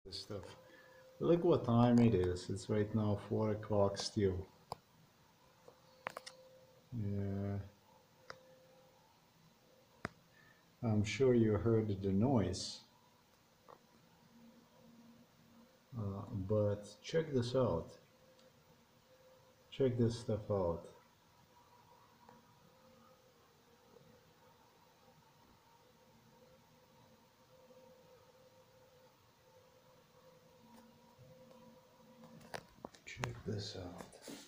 Stuff. Look what time it is. It's right now 4 o'clock still. Yeah. I'm sure you heard the noise. But check this out. Check this stuff out. Check this out.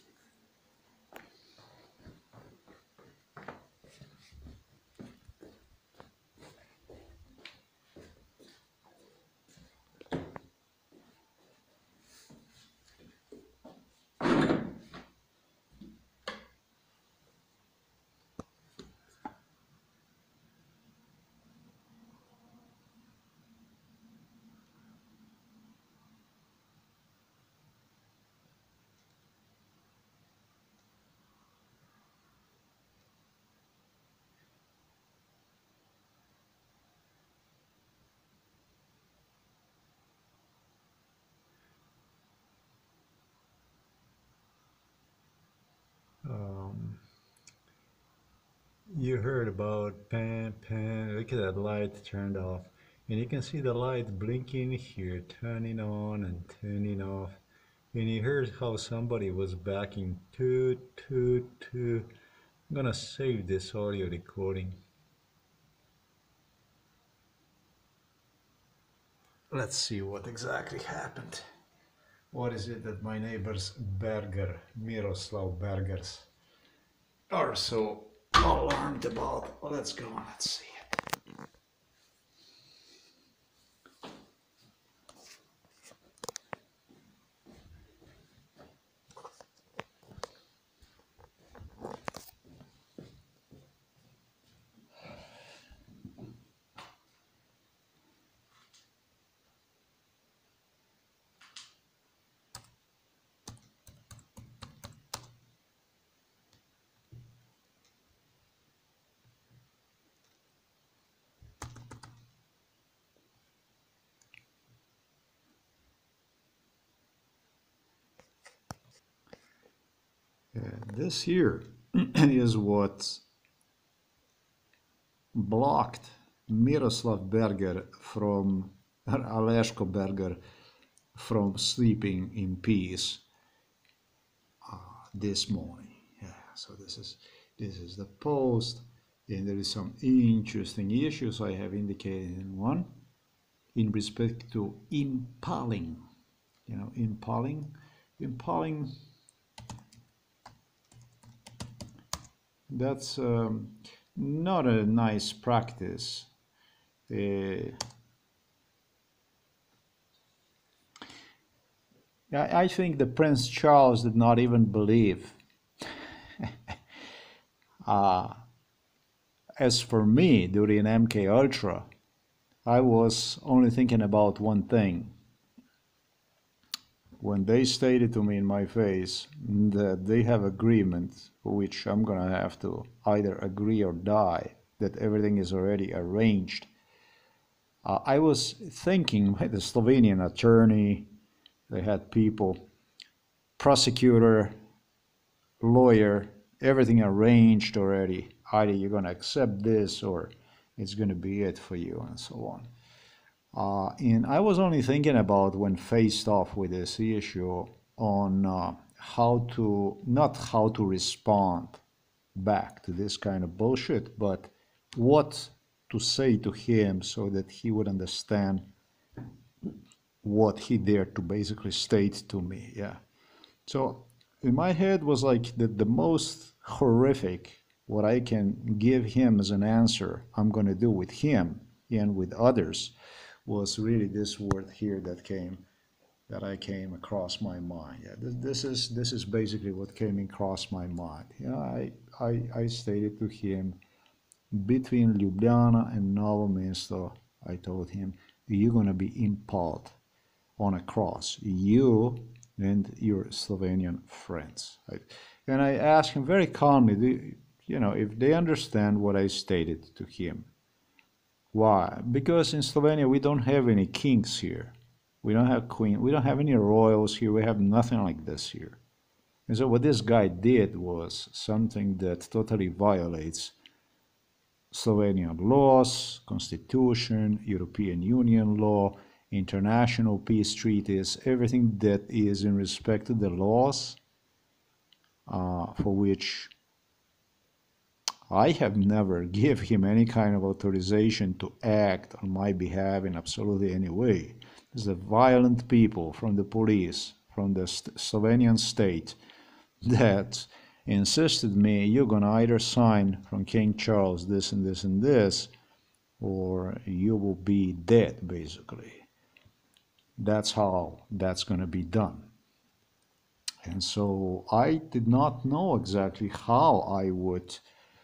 You heard about pan, pan. Look at that light turned off. And you can see the light blinking here, turning on and turning off. And you heard how somebody was backing toot, toot, toot. I'm gonna save this audio recording. Let's see what exactly happened. What is it that my neighbors Berger, Miroslav Bergers, are so alarmed about? Let's go and let's see it. This here is what blocked Miroslav Berger from Aleško Berger from sleeping in peace this morning. Yeah, so this is the post, and there is some interesting issues I have indicated in one in respect to impaling. You know, impaling. That's not a nice practice. I think the Prince Charles did not even believe. As for me, during MK Ultra, I was only thinking about one thing. When they stated to me in my face that they have agreement, which I'm gonna have to either agree or die, that everything is already arranged, I was thinking by the Slovenian attorney, they had people, prosecutor, lawyer, everything arranged already. Either you're gonna accept this or it's gonna be it for you, and so on. And I was only thinking about, when faced off with this issue, on not how to respond back to this kind of bullshit, but what to say to him so that he would understand what he dared to basically state to me. Yeah. So in my head was like the most horrific what I can give him as an answer I'm going to do with him and with others was really this word here that I came across my mind. Yeah, this is basically what came across my mind. Yeah, I stated to him, between Ljubljana and Novo Mesto, I told him, you're gonna be impaled on a cross, you and your Slovenian friends. And I asked him very calmly, if they understand what I stated to him. Why? Because in Slovenia we don't have any kings here. We don't have queen. We don't have any royals here. We have nothing like this here. And so what this guy did was something that totally violates Slovenian laws, constitution, European Union law, international peace treaties, everything that is in respect to the laws for which I have never give him any kind of authorization to act on my behalf in absolutely any way. The violent people from the police, from the Slovenian state, that insisted me, you're gonna either sign from King Charles this and this and this, or you will be dead, basically. That's how that's gonna be done. And so I did not know exactly how I would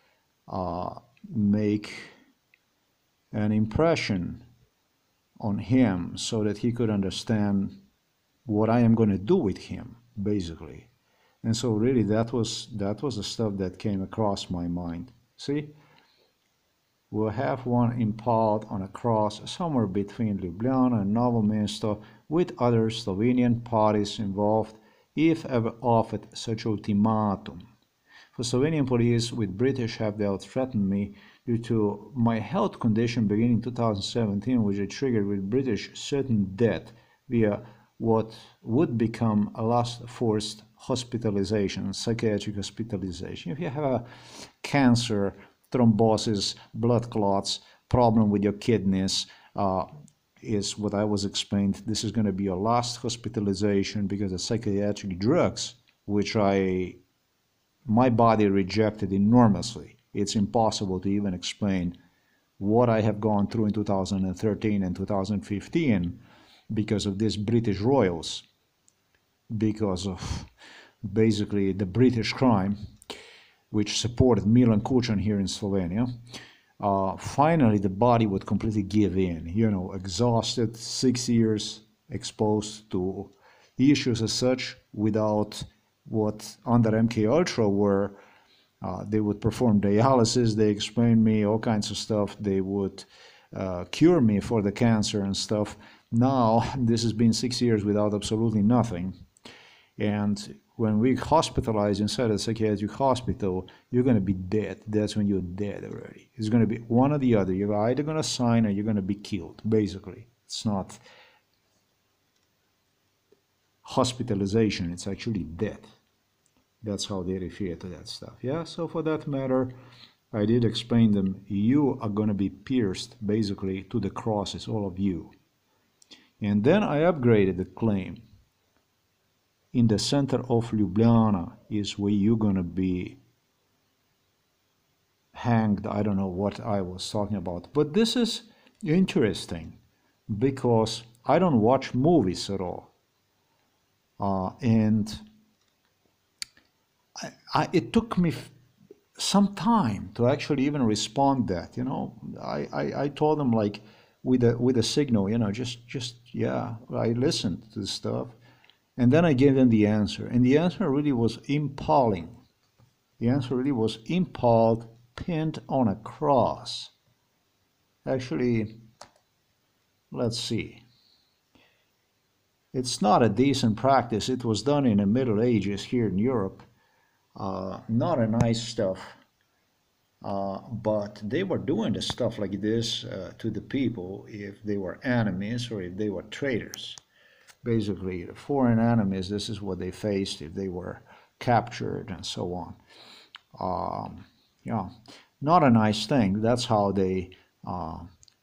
make an impression on him so that he could understand what I am going to do with him, basically. And so really that was the stuff that came across my mind. See, we'll have one impaled on a cross somewhere between Ljubljana and Novo Mesto with other Slovenian parties involved if ever offered such ultimatum. For Slovenian police with British have they threatened me due to my health condition beginning 2017, which I triggered with British certain death via what would become a last forced hospitalization, psychiatric hospitalization. If you have a cancer, thrombosis, blood clots, problem with your kidneys, is what I was explained. This is going to be your last hospitalization because of psychiatric drugs, which my body rejected enormously. It's impossible to even explain what I have gone through in 2013 and 2015 because of these British royals, because of basically the British crime, which supported Milan Ku here in Slovenia. Finally, the body would completely give in, exhausted, 6 years exposed to issues as such without what under MK Ultra were. They would perform dialysis, they explained me all kinds of stuff, they would cure me for the cancer and stuff. Now, this has been 6 years without absolutely nothing. And when we hospitalize inside a psychiatric hospital, you're going to be dead. That's when you're dead already. It's going to be one or the other. You're either going to sign or you're going to be killed, basically. It's not hospitalization, it's actually death. That's how they refer to that stuff. Yeah, so for that matter, I did explain them, you are going to be pierced, basically, to the crosses, all of you. And then I upgraded the claim. In the center of Ljubljana is where you're going to be hanged. I don't know what I was talking about. But this is interesting because I don't watch movies at all. And it took me some time to actually even respond that, I told them like with a signal, yeah, I listened to the stuff. And then I gave them the answer. And the answer really was impaling. The answer really was impaled, pinned on a cross. Actually, let's see. It's not a decent practice. It was done in the Middle Ages here in Europe. Not a nice stuff. But they were doing the stuff like this to the people if they were enemies or if they were traitors. Basically, the foreign enemies, this is what they faced if they were captured and so on. Yeah, not a nice thing. That's how they, how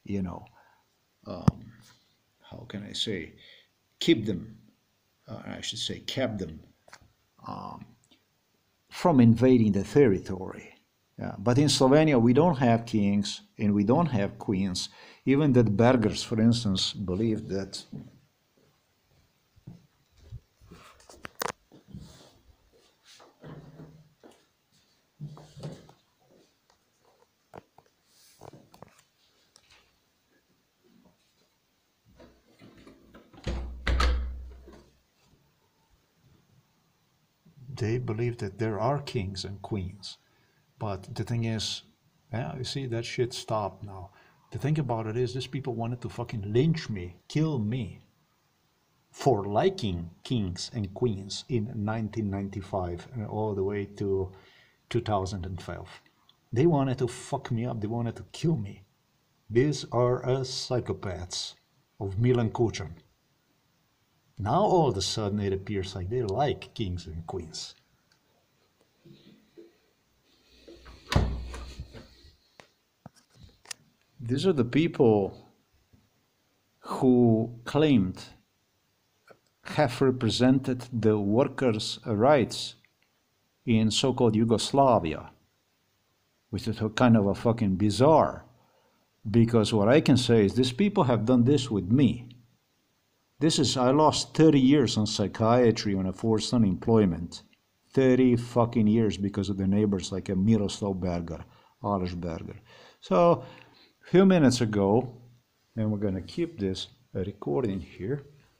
can I say, keep them, I should say, kept them from invading the territory. Yeah. But in Slovenia, we don't have kings and we don't have queens. Even the Bergers, for instance, believed that there are kings and queens. But the thing is, yeah, you see, that shit stopped now. The thing about it is, these people wanted to fucking lynch me, kill me. for liking kings and queens in 1995 and all the way to 2012. They wanted to fuck me up. They wanted to kill me. These are psychopaths of Milan Ku. Now all of a sudden it appears like they like kings and queens. These are the people who claimed have represented the workers' rights in so-called Yugoslavia, which is kind of a fucking bizarre, because what I can say is these people have done this with me. I lost 30 years on psychiatry on a forced unemployment. 30 fucking years because of the neighbors like a Miroslav Berger, Aleš Berger. So, a few minutes ago, and we're gonna keep this recording here.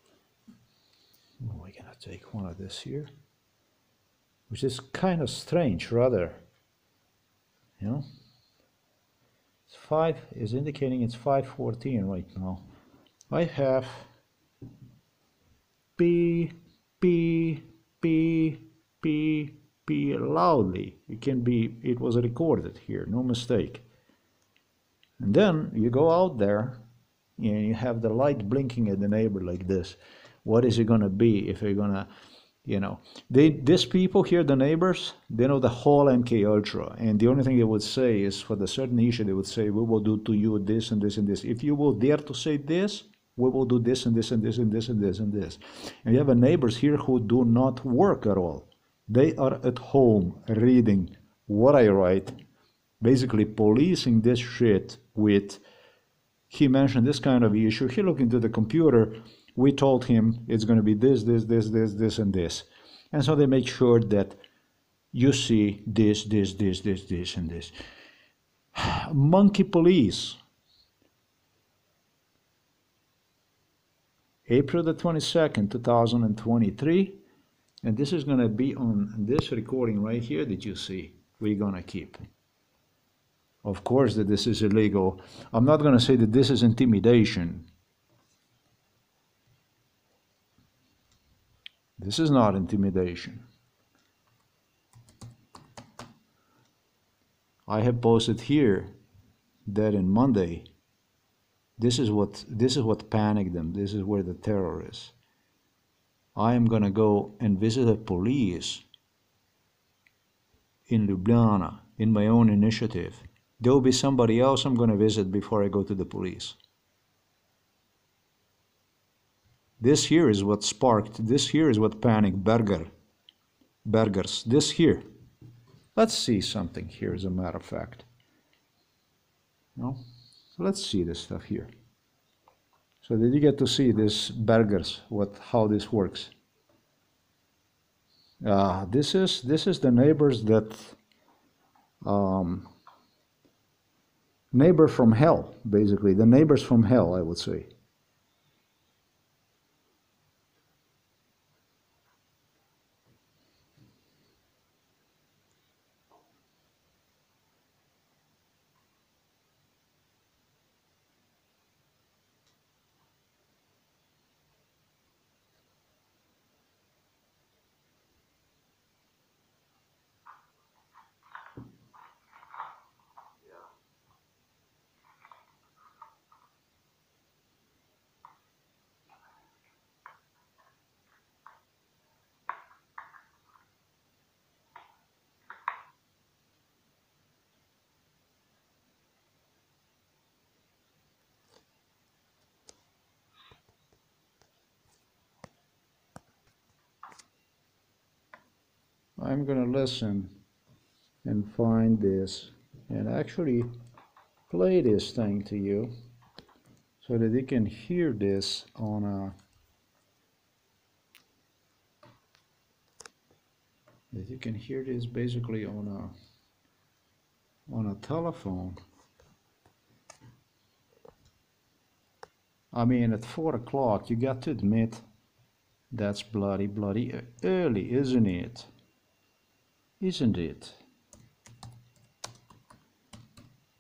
We're gonna take one of this here, which is kind of strange, rather. You know, it's 5 is indicating it's 5:14 right now. I have P loudly. It was recorded here, no mistake. And then you go out there and you have the light blinking at the neighbor like this. What is it gonna be if you're gonna, you know, these people here, the neighbors, they know the whole MK Ultra, and the only thing they would say is for the certain issue they would say, we will do to you this and this and this. If you will dare to say this, we will do this and this and this and this and this and this. And you have neighbors here who do not work at all. They are at home reading what I write, basically policing this shit with, he mentioned this kind of issue, he looked into the computer, we told him it's going to be this, and this. And so they make sure that you see this, and this. Monkey police. April the 22nd, 2023. And this is going to be on this recording right here that you see. We're going to keep. Of course that this is illegal. I'm not going to say that this is intimidation. This is not intimidation. I have posted here that in Monday, this is what panicked them. This is where the terror is. I am gonna go and visit the police in Ljubljana in my own initiative. There will be somebody else I'm gonna visit before I go to the police. This here is what sparked, this here is what panicked Bergers, this here. Let's see something here as a matter of fact. No? So let's see this stuff here. So did you get to see this Bergers, how this works? This is the neighbors that, neighbor from hell, basically, the neighbors from hell, I would say. I'm gonna listen and find this and actually play this thing to you so that you can hear this on a basically on a telephone. I mean, at 4 o'clock, you got to admit that's bloody early, isn't it? Isn't it?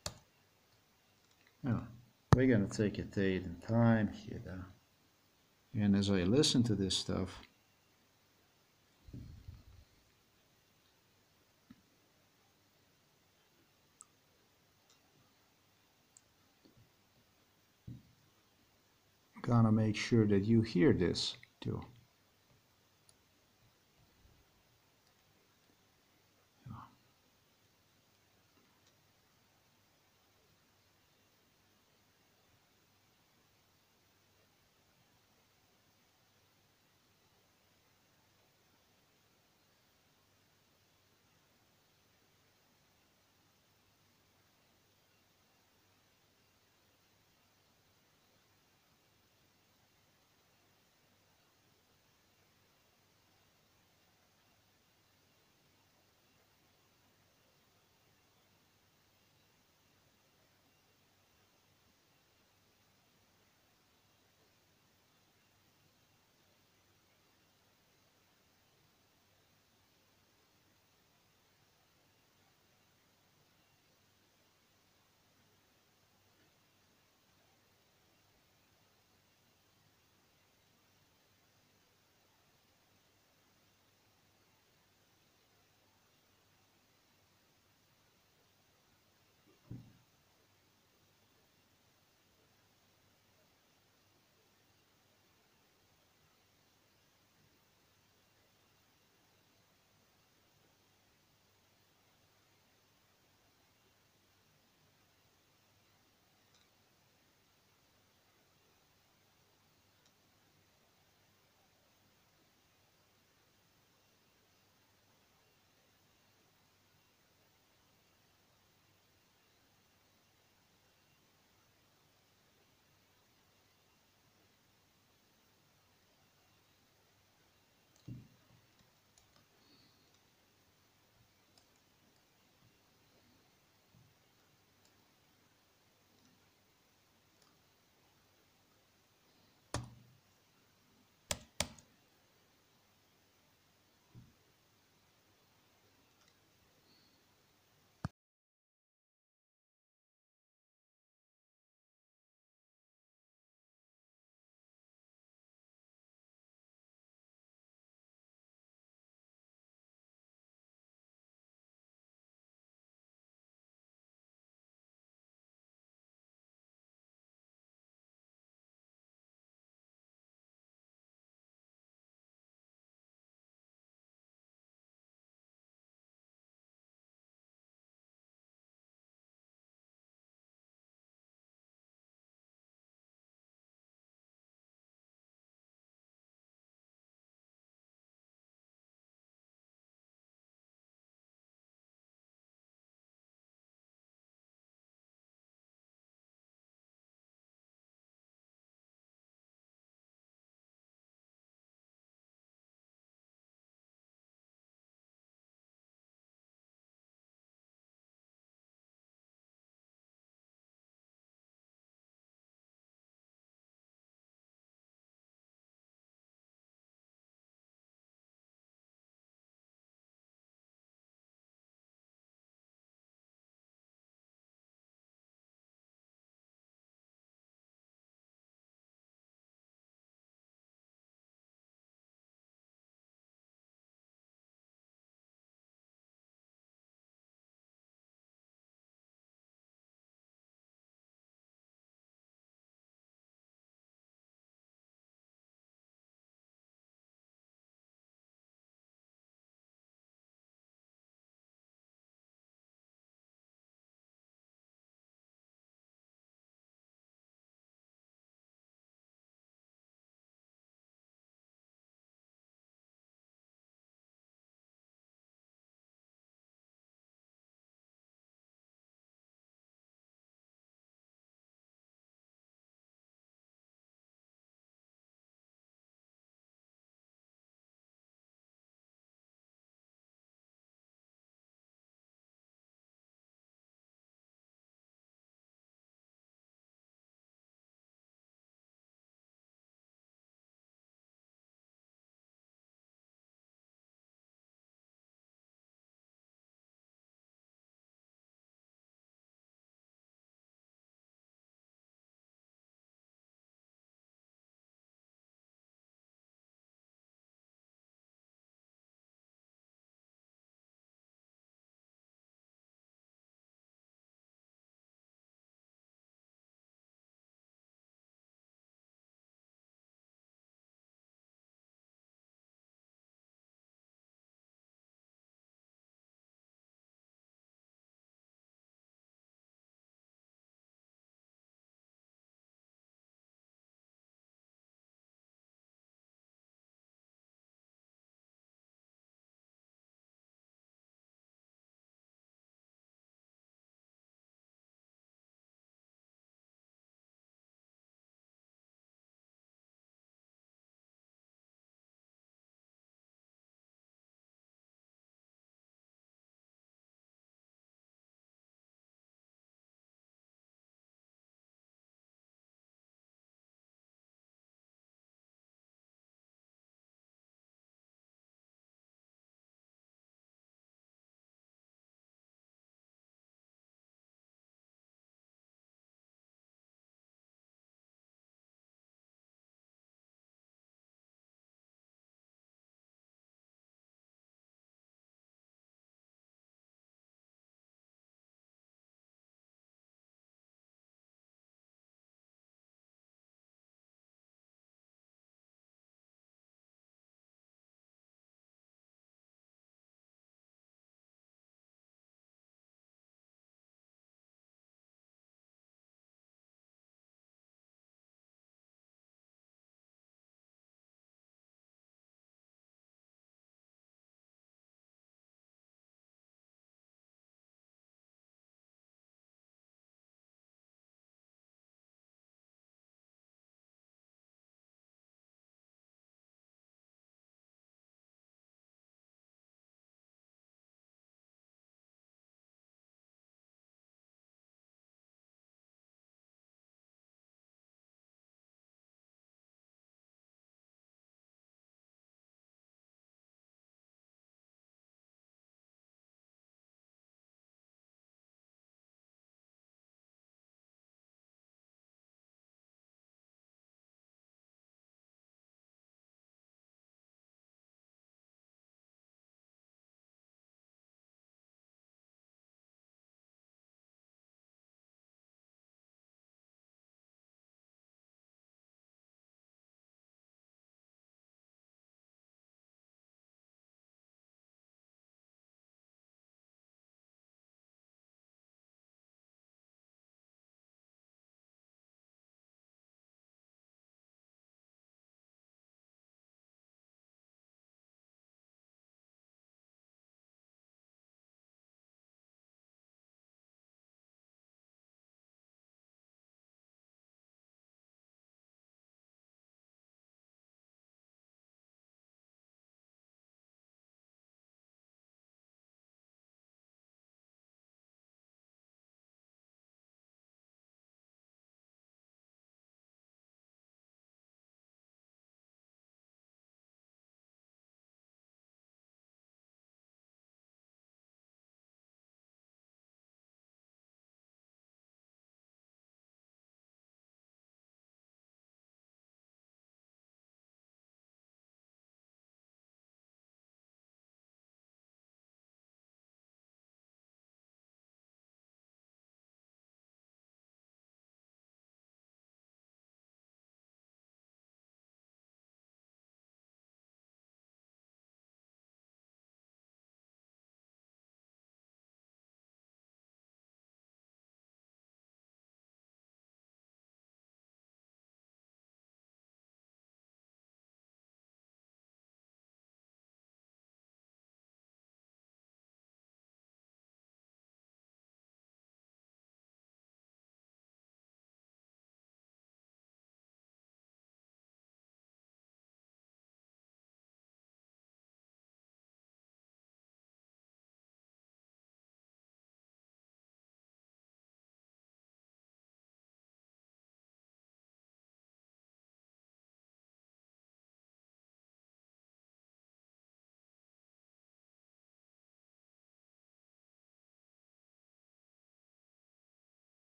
Yeah, we're gonna take a date and time here. And as I listen to this stuff, I'm gonna make sure that you hear this too.